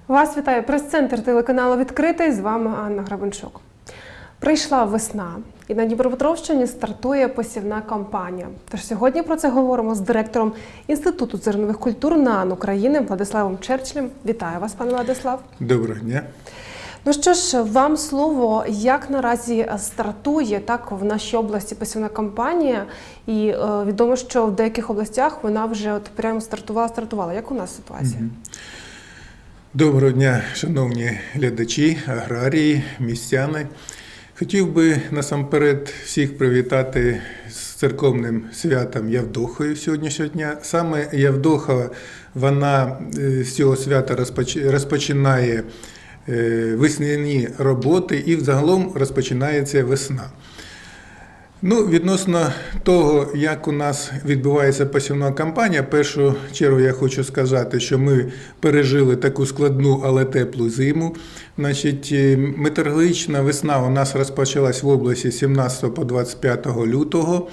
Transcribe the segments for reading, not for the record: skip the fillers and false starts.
Вас вітає прес-центр телеканалу «Відкритий», з вами Анна Грабенчук. Прийшла весна, і на Дніпропетровщині стартує посівна кампанія. Тож сьогодні про це говоримо з директором Інституту зернових культур НААН України Владиславом Черчлем. Вітаю вас, пане Владислав. Доброго дня. Ну що ж, вам слово, як наразі стартує в нашій області посівна кампанія, і відомо, що в деяких областях вона вже прямо стартувала. Як у нас ситуація? Доброго дня, шановні глядачі, аграрії, містяни. Хотів би насамперед всіх привітати з церковним святом Явдохою сьогоднішнього дня. Саме Явдоха, вона з цього свята розпочинає весняні роботи і взагалом розпочинається весна. Відносно того, як у нас відбувається посівна кампанія, в першу чергу я хочу сказати, що ми пережили таку складну, але теплу зиму. Метеорологічна весна у нас розпочалась в області з 17 по 25 лютого.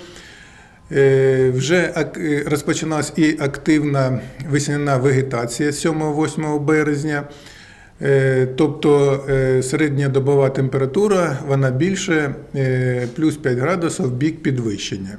Вже розпочалась і активна весняна вегетація з 7-8 березня. Тобто середньодобова температура, вона більше, плюс 5 градусів в бік підвищення.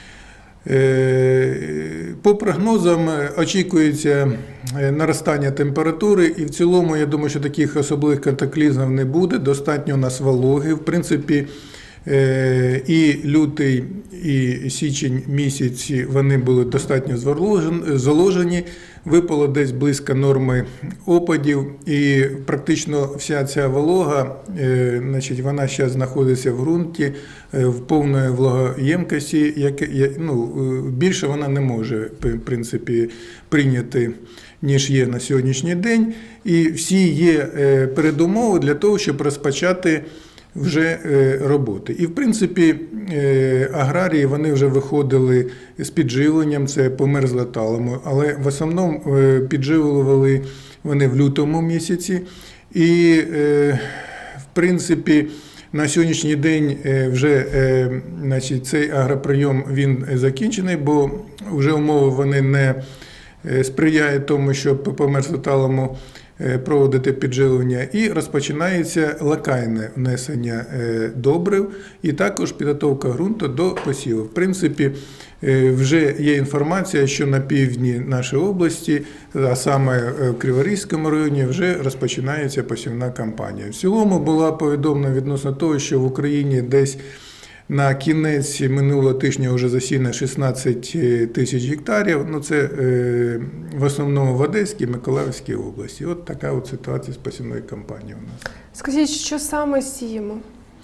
По прогнозам очікується наростання температури, і в цілому, я думаю, що таких особливих катаклізмів не буде, достатньо у нас вологи. В принципі, і лютий, і січень місяці вони були достатньо зволожені, випало десь близько норми опадів, і практично вся ця волога, вона зараз знаходиться в ґрунті в повної влагоємкості, більше вона не може, в принципі, прийняти, ніж є на сьогоднішній день, і всі є передумови для того, щоб розпочати вже роботи. І, в принципі, аграрії, вони вже виходили з підживленням, це по мерзлоталому, але в основному підживлювали вони в лютому місяці. І, в принципі, на сьогоднішній день вже цей агроприйом він закінчений, бо вже умови вони не сприяють тому, щоб по мерзлоталому проводити підживлення, і розпочинається локальне внесення добрив і також підготовка ґрунту до посіву. В принципі, вже є інформація, що на півдні нашої області, а саме в Криворізькому районі, вже розпочинається посівна кампанія. В цілому була повідомлена відносно того, що в Україні десь на кінець минулого тижня вже засіяно 16 тисяч гектарів. Це в основному в Одеській, Миколаївській області. От така от ситуація з посівною кампанією у нас. Скажіть, що саме сіємо?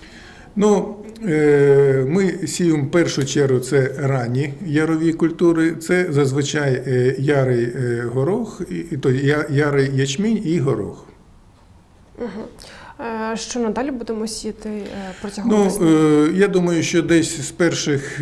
Ми сіємо в першу чергу це ранні ярові культури, це зазвичай ярий горох, ярий ячмінь і горох. Що надалі будемо сіяти протягом весни? Я думаю, що десь з перших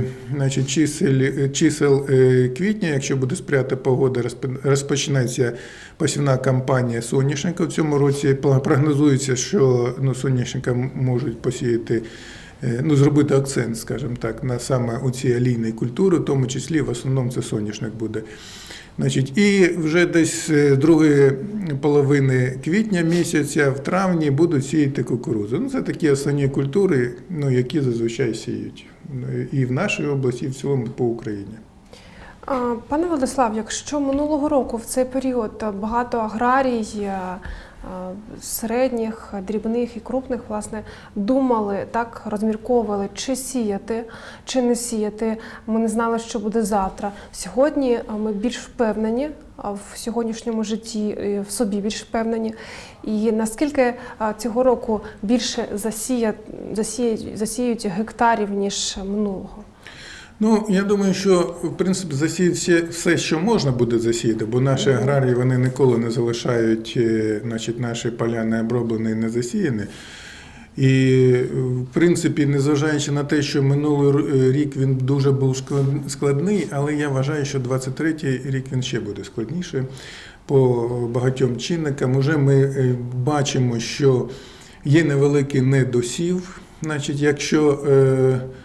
чисел квітня, якщо буде сприяти погода, розпочнеться посівна кампанія соняшника. В цьому році прогнозується, що соняшника можуть посіяти, зробити акцент, скажімо так, на саме у ці олійні культури, в тому числі в основному це соняшник буде. І вже десь з другої половини квітня місяця, в травні, будуть сіяти кукурудзу. Це такі основні культури, які зазвичай сіють і в нашій області, і в цілому по Україні. Пане Владислав, якщо минулого року в цей період багато аграрій, середніх, дрібних і крупних, власне, думали, розмірковували, чи сіяти, чи не сіяти, ми не знали, що буде завтра. Сьогодні ми більш впевнені в сьогоднішньому житті, в собі більш впевнені. І наскільки цього року більше засіють гектарів, ніж минулого? Я думаю, що, в принципі, засіяти все, що можна буде засіяти, бо наші аграрії, вони ніколи не залишають, наші поля не оброблені і не засіяні. І, в принципі, незважаючи на те, що минулий рік він дуже був складний, але я вважаю, що 23-й рік він ще буде складніший по багатьом чинникам. Уже ми бачимо, що є невеликий недосів, якщо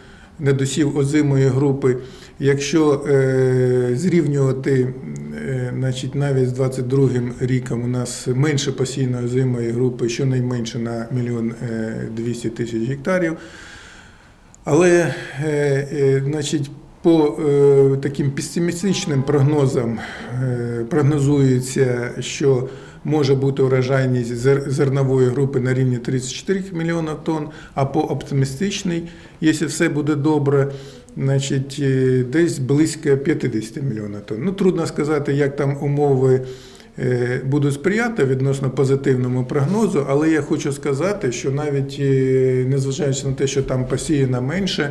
недосів озимої групи. Якщо зрівнювати значить, навіть з 22 роком у нас менше посійної озимої групи, щонайменше на 1 200 000 гектарів. Але, значить, по таким песимістичним прогнозам прогнозується, що може бути урожайність зернової групи на рівні 34 мільйона тонн, а по оптимістичній, якщо все буде добре, значить, десь близько 50 мільйонів тонн. Ну, трудно сказати, як там умови будуть сприяти відносно позитивному прогнозу, але я хочу сказати, що навіть незважаючи на те, що там посіяно менше,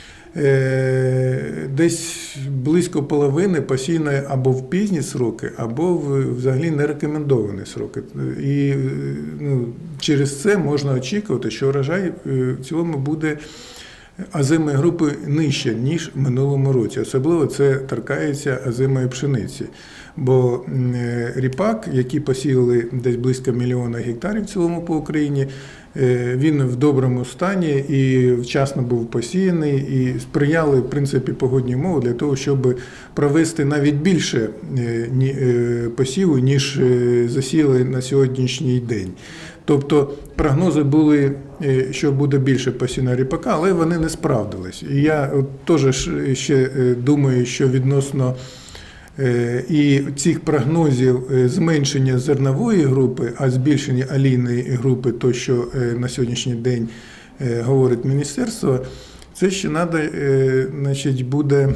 десь близько половини посіяно або в пізні сроки, або взагалі не рекомендовані сроки. І через це можна очікувати, що урожай в цілому буде озимої групи нижче, ніж в минулому році. Особливо це торкається озимої пшениці. Бо ріпак, який посіяли десь близько 1 мільйона гектарів в цілому по Україні, він в доброму стані і вчасно був посіяний, і сприяли, в принципі, погодні умови для того, щоб провести навіть більше посіву, ніж засіяли на сьогоднішній день. Тобто прогнози були, що буде більше посіяно ріпака, але вони не справдились. І я теж ще думаю, що відносно і цих прогнозів зменшення зернової групи, а збільшення олійної групи, то, що на сьогоднішній день говорить міністерство, це ще треба, значить, буде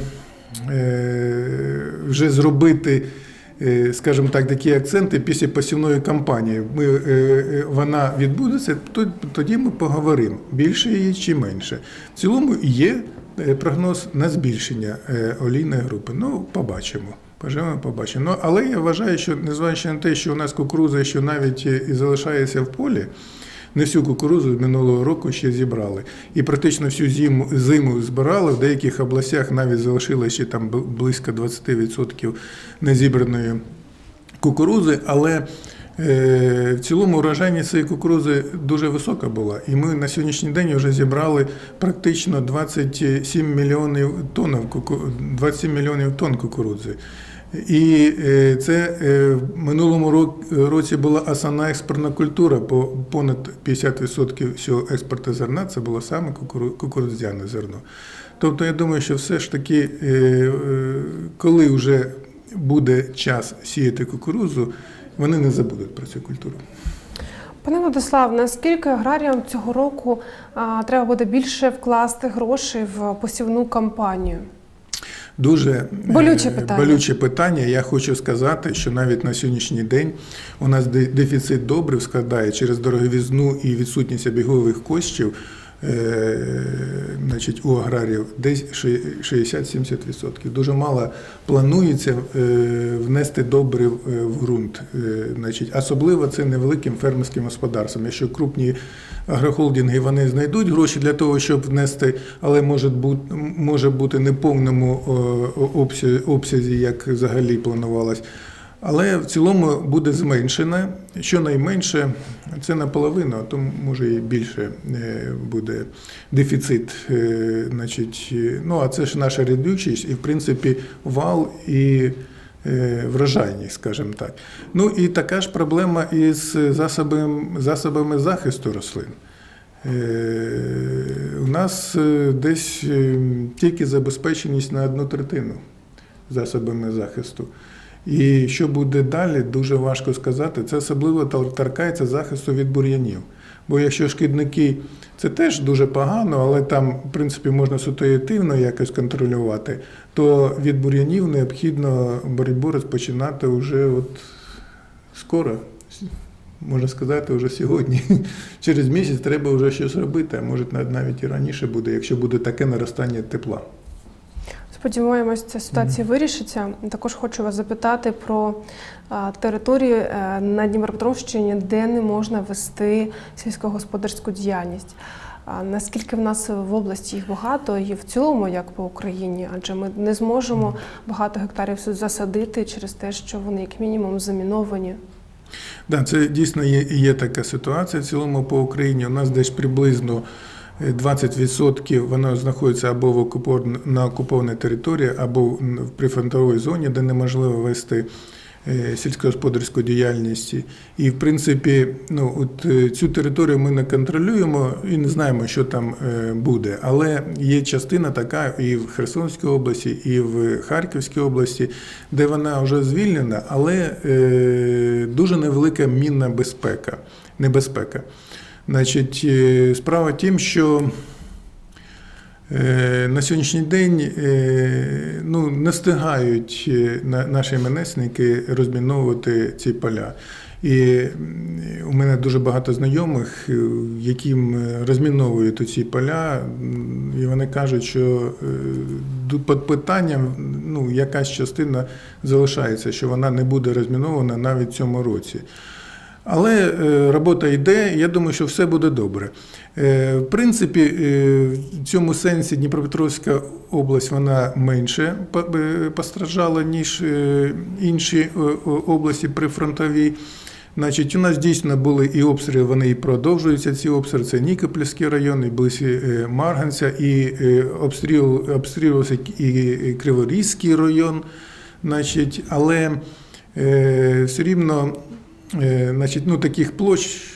вже зробити, скажімо так, такі акценти після посівної кампанії. Вона відбудеться, тоді ми поговоримо, більше її чи менше. В цілому є прогноз на збільшення олійної групи. Ну, побачимо. Побачимо. Ну, але я вважаю, що незважаючи на те, що у нас кукурудза, що навіть і залишається в полі, не всю кукурудзу з минулого року ще зібрали. І практично всю зиму збирали, в деяких областях навіть залишилося ще там близько 20% незібраної кукурудзи, мікроелементи, але в цілому урожайність цієї кукурудзи дуже висока була. І ми на сьогоднішній день вже зібрали практично 27 мільйонів тонн кукурудзи. І це в минулому році була основна експортна культура, бо понад 50% всього експорту зерна це було саме кукурудзяне зерно. Тобто я думаю, що все ж таки, коли вже буде час сіяти кукурудзу, вони не забудуть про цю культуру. Пане Владислав, наскільки аграріям цього року треба буде більше вкласти грошей в посівну кампанію? Дуже болюче питання. Я хочу сказати, що навіть на сьогоднішній день у нас дефіцит добрив складає через дороговизну і відсутність обігових коштів, значить, у аграріїв десь 60-70%. Дуже мало планується внести добрив в ґрунт. Значить, особливо це невеликим фермерським господарствам. Якщо крупні агрохолдинги, вони знайдуть гроші для того, щоб внести, але може бути не в повному обсязі, як взагалі планувалось. Але в цілому буде зменшено, щонайменше це наполовину, а то може і більше буде дефіцит. Значить, ну, а це ж наша родючість і, в принципі, вал і врожайність, скажімо так. Ну і така ж проблема із засобами захисту рослин. У нас десь тільки забезпеченість на 1/3 засобами захисту. І що буде далі, дуже важко сказати. Це особливо торкається захисту від бур'янів. Бо якщо шкідники, це теж дуже погано, але там, в принципі, можна ситуативно якось контролювати, то від бур'янів необхідно боротьбу розпочинати вже скоро, можна сказати, вже сьогодні. Через місяць треба вже щось робити, а може навіть і раніше буде, якщо буде таке наростання тепла. Сподіваємось, ця ситуація вирішиться. Також хочу вас запитати про території на Дніпропетровщині, де не можна вести сільськогосподарську діяльність. Наскільки в нас в області їх багато і в цілому, як по Україні, адже ми не зможемо багато гектарів засадити через те, що вони як мінімум заміновані. Так, це дійсно є така ситуація. В цілому по Україні у нас десь приблизно 20% воно знаходиться або на окупованій території, або в прифронтовій зоні, де неможливо вести сільськогосподарської діяльності. І, в принципі, цю територію ми не контролюємо і не знаємо, що там буде. Але є частина така і в Херсонській області, і в Харківській області, де вона вже звільнена, але дуже невелика мінна небезпека. Значить, справа в тім, що на сьогоднішній день не встигають наші МНСники розміновувати ці поля. І у мене дуже багато знайомих, яким розміновують ці поля, і вони кажуть, що під питанням якась частина залишається, що вона не буде розмінована навіть в цьому році. Але робота йде, я думаю, що все буде добре. В принципі, в цьому сенсі Дніпропетровська область, вона менше постраждала, ніж інші області прифронтові. Значить, у нас дійсно були і обстріли, вони і продовжуються, ці обстріли. Це Нікопольський район, і близько Марганця, і обстрілювався і Криворізький район. Значить, але все рівно таких площ,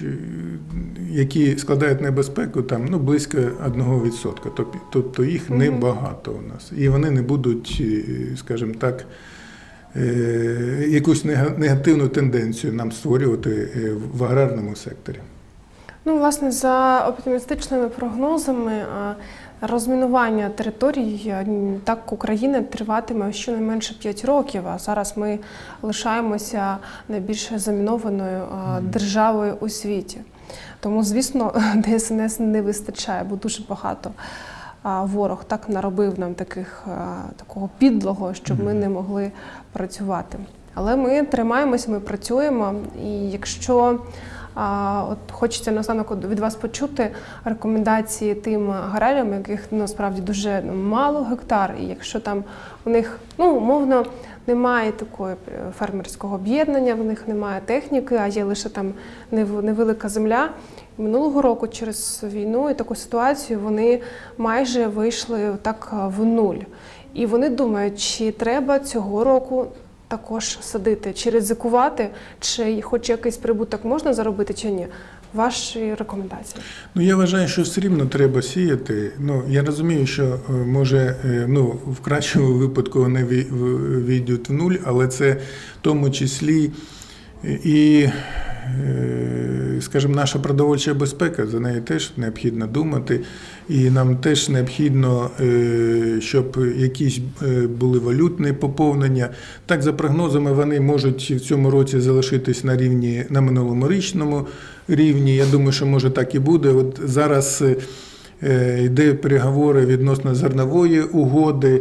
які складають небезпеку, там близько 1%. Тобто їх небагато у нас. І вони не будуть, скажімо так, якусь негативну тенденцію нам створювати в аграрному секторі. Власне, за оптимістичними прогнозами, розмінування територій так України триватиме щонайменше 5 років, а зараз ми лишаємося найбільш замінованою державою у світі. Тому, звісно, ДСНС не вистачає, бо дуже багато ворог так наробив нам такого підлого, щоб ми не могли працювати. Але ми тримаємося, ми працюємо, і якщо хочеться наостанок від вас почути рекомендації тим аграріям, яких насправді дуже мало гектар, і якщо там у них, умовно, немає такої фермерського об'єднання, в них немає техніки, а є лише там невелика земля. Минулого року через війну і таку ситуацію вони майже вийшли так в нуль. І вони думають, чи треба цього року також садити, чи ризикувати, чи хоч якийсь прибуток можна заробити, чи ні. Ваші рекомендації? Я вважаю, що все рівно треба сіяти. Я розумію, що може, в кращому випадку вони вийдуть в нуль, але це в тому числі і, скажімо, наша продовольча безпека, за неї теж необхідно думати. І нам теж необхідно, щоб якісь були валютні поповнення. Так, за прогнозами, вони можуть в цьому році залишитись на минулорічному рівні. Я думаю, що може так і буде. От зараз йде переговори відносно зернової угоди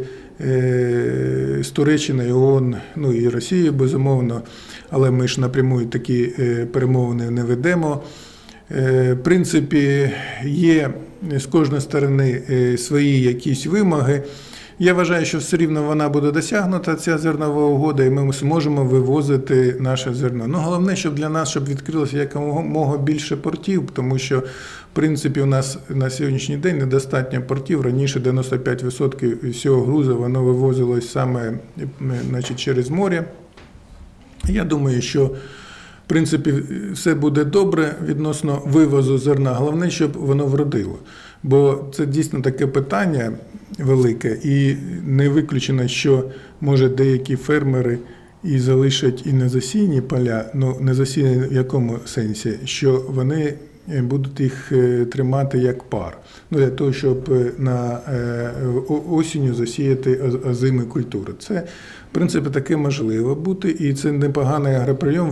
з Туреччиною, ООН, і Росією, безумовно. Але ми ж напряму такі перемовини не ведемо. В принципі, є з кожної сторони свої якісь вимоги. Я вважаю, що все рівно вона буде досягнута, ця зернова угода, і ми зможемо вивозити наше зерно. Головне, щоб для нас, щоб відкрилося якомога більше портів, тому що, в принципі, у нас на сьогоднішній день недостатньо портів. Раніше 95% всього грузу, воно вивозилось саме через море. Я думаю, що, в принципі, все буде добре відносно вивозу зерна. Головне, щоб воно вродило. Бо це дійсно таке питання велике, і не виключено, що, може, деякі фермери і залишать і незасіяні поля, не засіяні в якому сенсі, що вони будуть їх тримати як пар. Для того, щоб на осінню засіяти озимі культури. Це, в принципі, таке можливо бути, і це непоганий агроприйом,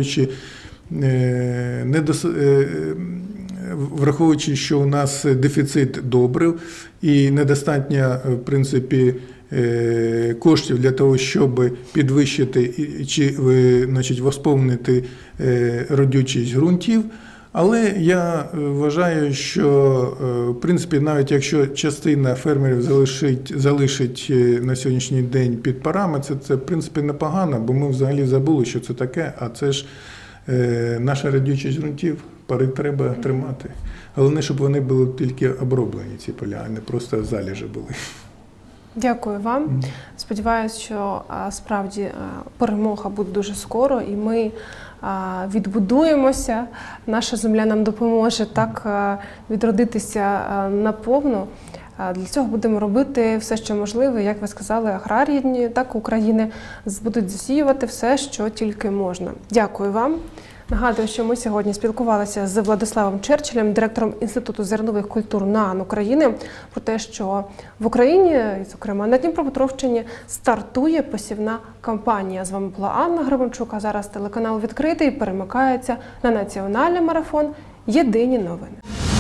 враховуючи, що у нас дефіцит добрив і недостатньо, в принципі, коштів для того, щоб підвищити чи восполнити родючість ґрунтів. Але я вважаю, що, в принципі, навіть якщо частина фермерів залишить на сьогоднішній день під парами, це, в принципі, непогано, бо ми взагалі забули, що це таке, а це ж наша родючість ґрунтів, пари треба тримати. Головне, щоб вони були тільки оброблені, ці поля, а не просто залежі були. Дякую вам. Сподіваюсь, що справді перемога буде дуже скоро, і ми відбудуємося. Наша земля нам допоможе так відродитися наповну. Для цього будемо робити все, що можливе, як ви сказали, аграрії, так України будуть засіювати все, що тільки можна. Дякую вам. Нагадую, що ми сьогодні спілкувалися з Владиславом Черчиллем, директором Інституту зернових культур НААН України, про те, що в Україні, і, зокрема, на Дніпропетровщині, стартує посівна кампанія. З вами була Анна Гребенчук, а зараз телеканал відкритий, перемикається на національний марафон «Єдині новини».